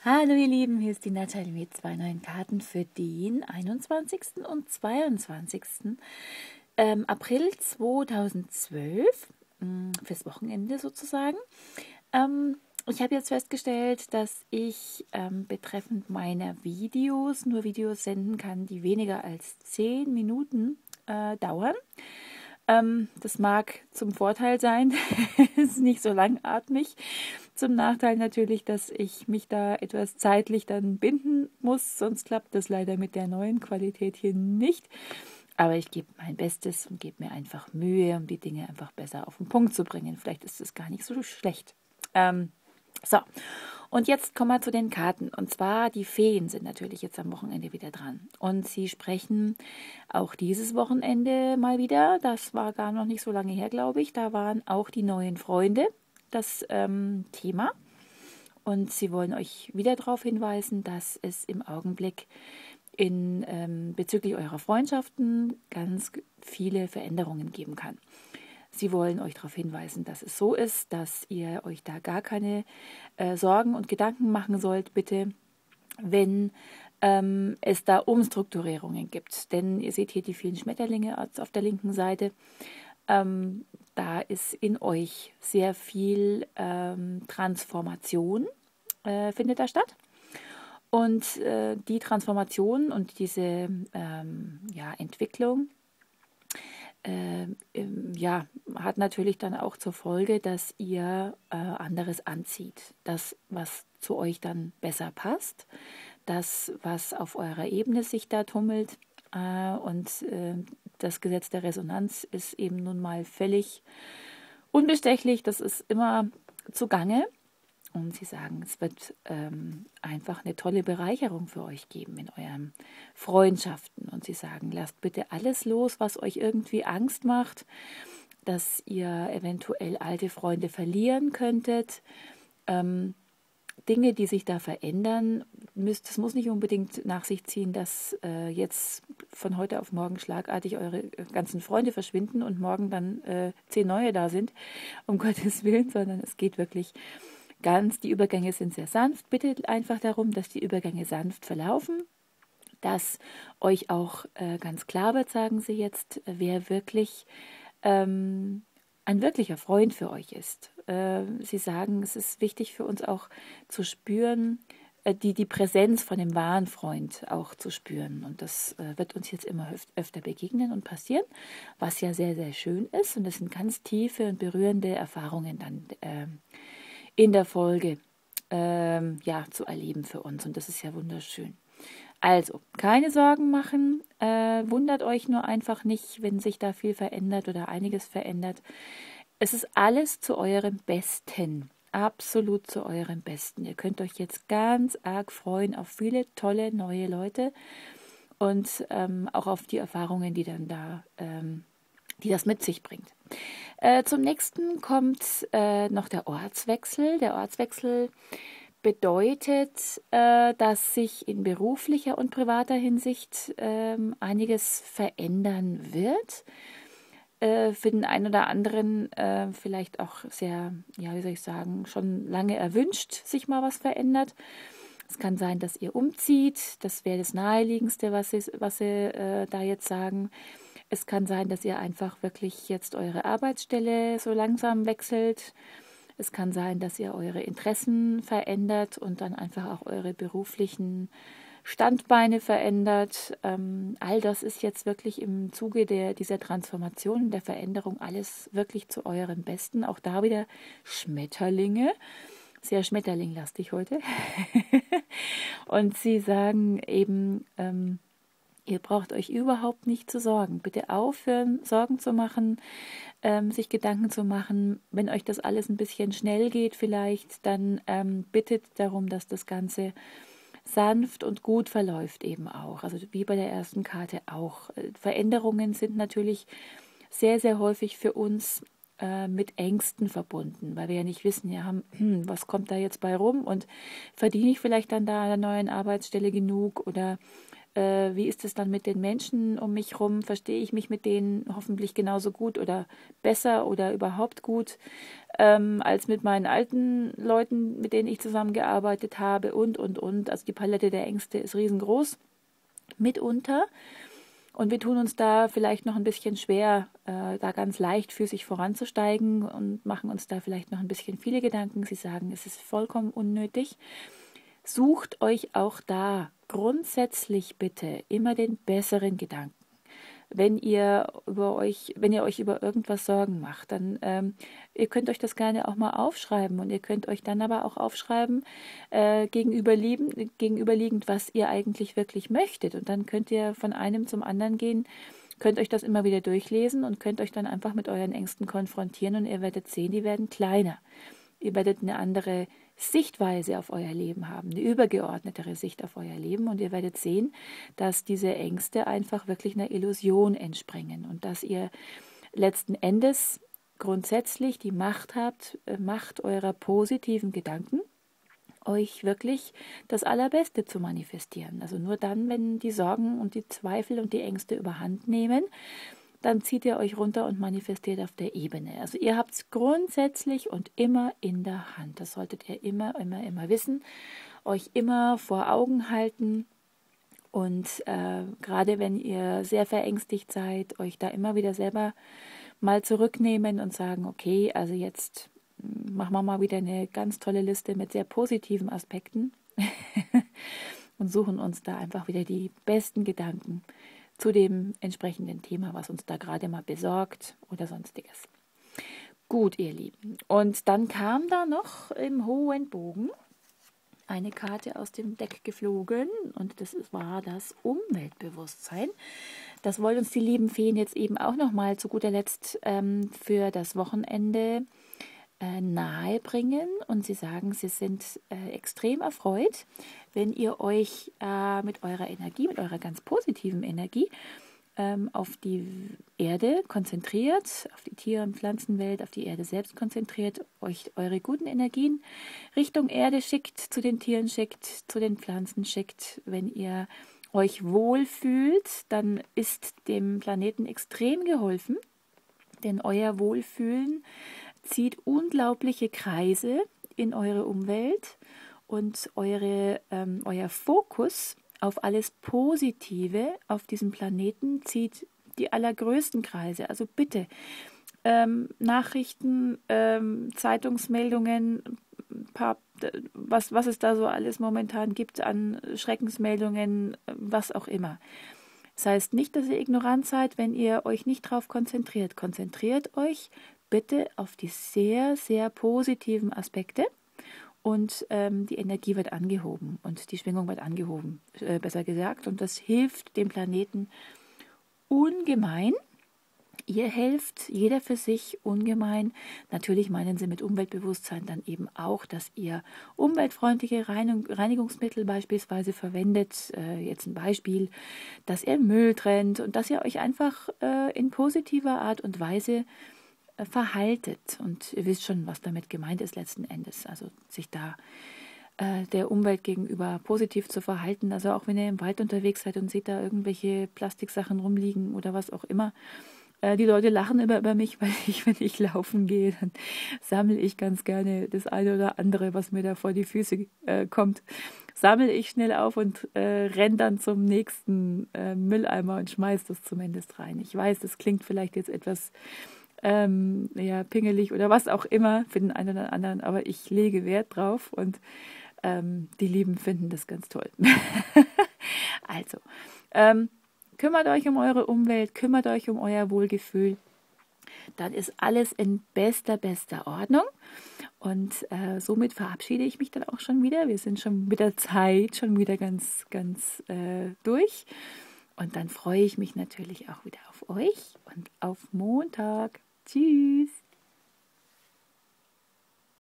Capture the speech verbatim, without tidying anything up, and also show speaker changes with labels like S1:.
S1: Hallo ihr Lieben, hier ist die Nathalie mit zwei neuen Karten für den einundzwanzigsten und zweiundzwanzigsten Ähm, April zweitausendzwölf, mh, fürs Wochenende sozusagen. Ähm, ich habe jetzt festgestellt, dass ich ähm, betreffend meiner Videos nur Videos senden kann, die weniger als zehn Minuten äh, dauern. Ähm, das mag zum Vorteil sein, es ist nicht so langatmig. Zum Nachteil natürlich, dass ich mich da etwas zeitlich dann binden muss, sonst klappt das leider mit der neuen Qualität hier nicht. Aber ich gebe mein Bestes und gebe mir einfach Mühe, um die Dinge einfach besser auf den Punkt zu bringen. Vielleicht ist es gar nicht so schlecht. Ähm, so, und jetzt kommen wir zu den Karten. Und zwar, die Feen sind natürlich jetzt am Wochenende wieder dran. Und sie sprechen auch dieses Wochenende mal wieder. Das war gar noch nicht so lange her, glaube ich. Da waren auch die neuen Freunde das ähm, Thema. Und sie wollen euch wieder darauf hinweisen, dass es im Augenblick in, ähm, bezüglich eurer Freundschaften ganz viele Veränderungen geben kann. Sie wollen euch darauf hinweisen, dass es so ist, dass ihr euch da gar keine äh, Sorgen und Gedanken machen sollt, bitte, wenn ähm, es da Umstrukturierungen gibt. Denn ihr seht hier die vielen Schmetterlinge auf der linken Seite. Ähm, da ist in euch sehr viel ähm, Transformation, äh, findet da statt. Und äh, die Transformation und diese ähm, ja, Entwicklung äh, ja, hat natürlich dann auch zur Folge, dass ihr äh, anderes anzieht. Das, was zu euch dann besser passt, das, was auf eurer Ebene sich da tummelt. Äh, und äh, das Gesetz der Resonanz ist eben nun mal völlig unbestechlich. Das ist immer zugange. Und sie sagen, es wird ähm, einfach eine tolle Bereicherung für euch geben in euren Freundschaften. Und sie sagen, lasst bitte alles los, was euch irgendwie Angst macht, dass ihr eventuell alte Freunde verlieren könntet. Ähm, Dinge, die sich da verändern, müsst, das muss nicht unbedingt nach sich ziehen, dass äh, jetzt von heute auf morgen schlagartig eure ganzen Freunde verschwinden und morgen dann äh, zehn neue da sind, um Gottes Willen, sondern es geht wirklich ganz, die Übergänge sind sehr sanft. Bitte einfach darum, dass die Übergänge sanft verlaufen, dass euch auch äh, ganz klar wird, sagen sie jetzt, wer wirklich ähm, ein wirklicher Freund für euch ist. Äh, sie sagen, es ist wichtig für uns auch zu spüren, äh, die, die Präsenz von dem wahren Freund auch zu spüren. Und das äh, wird uns jetzt immer öf öfter begegnen und passieren, was ja sehr, sehr schön ist. Und das sind ganz tiefe und berührende Erfahrungen dann äh, in der Folge ähm, ja, zu erleben für uns. Und das ist ja wunderschön. Also, keine Sorgen machen. Äh, wundert euch nur einfach nicht, wenn sich da viel verändert oder einiges verändert. Es ist alles zu eurem Besten. Absolut zu eurem Besten. Ihr könnt euch jetzt ganz arg freuen auf viele tolle neue Leute und ähm, auch auf die Erfahrungen, die dann da, ähm, die das mit sich bringt. Äh, zum nächsten kommt äh, noch der Ortswechsel. Der Ortswechsel bedeutet, äh, dass sich in beruflicher und privater Hinsicht äh, einiges verändern wird. Äh, für den einen oder anderen äh, vielleicht auch sehr, ja, wie soll ich sagen, schon lange erwünscht, sich mal was verändert. Es kann sein, dass ihr umzieht. Das wäre das Naheliegendste, was sie, was sie äh, da jetzt sagen. Es kann sein, dass ihr einfach wirklich jetzt eure Arbeitsstelle so langsam wechselt. Es kann sein, dass ihr eure Interessen verändert und dann einfach auch eure beruflichen Standbeine verändert. Ähm, all das ist jetzt wirklich im Zuge der, dieser Transformation, der Veränderung alles wirklich zu eurem Besten. Auch da wieder Schmetterlinge. Sehr schmetterlinglastig heute. Und sie sagen eben, ähm, ihr braucht euch überhaupt nicht zu sorgen. Bitte aufhören, Sorgen zu machen, ähm, sich Gedanken zu machen. Wenn euch das alles ein bisschen schnell geht vielleicht, dann ähm, bittet darum, dass das Ganze sanft und gut verläuft eben auch. Also wie bei der ersten Karte auch. Veränderungen sind natürlich sehr, sehr häufig für uns äh, mit Ängsten verbunden, weil wir ja nicht wissen, ja, hm, was kommt da jetzt bei rum und verdiene ich vielleicht dann da an der neuen Arbeitsstelle genug oder Äh, wie ist es dann mit den Menschen um mich rum? Verstehe ich mich mit denen hoffentlich genauso gut oder besser oder überhaupt gut ähm, als mit meinen alten Leuten, mit denen ich zusammengearbeitet habe und, und, und. Also die Palette der Ängste ist riesengroß mitunter. Und wir tun uns da vielleicht noch ein bisschen schwer, äh, da ganz leichtfüßig voranzusteigen und machen uns da vielleicht noch ein bisschen viele Gedanken. Sie sagen, es ist vollkommen unnötig. Sucht euch auch da grundsätzlich bitte immer den besseren Gedanken. Wenn ihr über euch, wenn ihr euch über irgendwas Sorgen macht, dann ähm, ihr könnt euch das gerne auch mal aufschreiben und ihr könnt euch dann aber auch aufschreiben, äh, gegenüberliegend, gegenüberliegend, was ihr eigentlich wirklich möchtet. Und dann könnt ihr von einem zum anderen gehen, könnt euch das immer wieder durchlesen und könnt euch dann einfach mit euren Ängsten konfrontieren und ihr werdet sehen, die werden kleiner. Ihr werdet eine andere Sichtweise auf euer Leben haben, eine übergeordnetere Sicht auf euer Leben und ihr werdet sehen, dass diese Ängste einfach wirklich einer Illusion entspringen und dass ihr letzten Endes grundsätzlich die Macht habt, Macht eurer positiven Gedanken, euch wirklich das Allerbeste zu manifestieren. Also nur dann, wenn die Sorgen und die Zweifel und die Ängste überhand nehmen, dann zieht ihr euch runter und manifestiert auf der Ebene. Also ihr habt es grundsätzlich und immer in der Hand. Das solltet ihr immer, immer, immer wissen, euch immer vor Augen halten und äh, gerade wenn ihr sehr verängstigt seid, euch da immer wieder selber mal zurücknehmen und sagen, okay, also jetzt machen wir mal wieder eine ganz tolle Liste mit sehr positiven Aspekten und suchen uns da einfach wieder die besten Gedanken zu dem entsprechenden Thema, was uns da gerade mal besorgt oder sonstiges. Gut, ihr Lieben. Und dann kam da noch im hohen Bogen eine Karte aus dem Deck geflogen und das war das Umweltbewusstsein. Das wollen uns die lieben Feen jetzt eben auch nochmal zu guter Letzt ähm, für das Wochenende äh, nahe bringen und sie sagen, sie sind äh, extrem erfreut, wenn ihr euch äh, mit eurer Energie, mit eurer ganz positiven Energie ähm, auf die Erde konzentriert, auf die Tier- und Pflanzenwelt, auf die Erde selbst konzentriert, euch eure guten Energien Richtung Erde schickt, zu den Tieren schickt, zu den Pflanzen schickt. Wenn ihr euch wohlfühlt, dann ist dem Planeten extrem geholfen, denn euer Wohlfühlen zieht unglaubliche Kreise in eure Umwelt und eure, ähm, euer Fokus auf alles Positive auf diesem Planeten zieht die allergrößten Kreise. Also bitte, ähm, Nachrichten, ähm, Zeitungsmeldungen, paar, was, was es da so alles momentan gibt an Schreckensmeldungen, was auch immer. Das heißt nicht, dass ihr ignorant seid, wenn ihr euch nicht darauf konzentriert. Konzentriert euch bitte auf die sehr, sehr positiven Aspekte und ähm, die Energie wird angehoben und die Schwingung wird angehoben, äh, besser gesagt. Und das hilft dem Planeten ungemein. Ihr helft, jeder für sich, ungemein. Natürlich meinen sie mit Umweltbewusstsein dann eben auch, dass ihr umweltfreundliche Reinigungsmittel beispielsweise verwendet. Äh, jetzt ein Beispiel, dass ihr Müll trennt und dass ihr euch einfach äh, in positiver Art und Weise äh, verhaltet. Und ihr wisst schon, was damit gemeint ist letzten Endes. Also sich da äh, der Umwelt gegenüber positiv zu verhalten. Also auch wenn ihr im Wald unterwegs seid und seht da irgendwelche Plastiksachen rumliegen oder was auch immer. Die Leute lachen immer über mich, weil ich, wenn ich laufen gehe, dann sammle ich ganz gerne das eine oder andere, was mir da vor die Füße äh, kommt, sammle ich schnell auf und äh, renne dann zum nächsten äh, Mülleimer und schmeiße das zumindest rein. Ich weiß, das klingt vielleicht jetzt etwas ähm, ja, pingelig oder was auch immer für den einen oder anderen, aber ich lege Wert drauf und ähm, die Lieben finden das ganz toll. Also, ähm, kümmert euch um eure Umwelt, kümmert euch um euer Wohlgefühl. Dann ist alles in bester, bester Ordnung. Und äh, somit verabschiede ich mich dann auch schon wieder. Wir sind schon mit der Zeit schon wieder ganz, ganz äh, durch. Und dann freue ich mich natürlich auch wieder auf euch und auf Montag. Tschüss.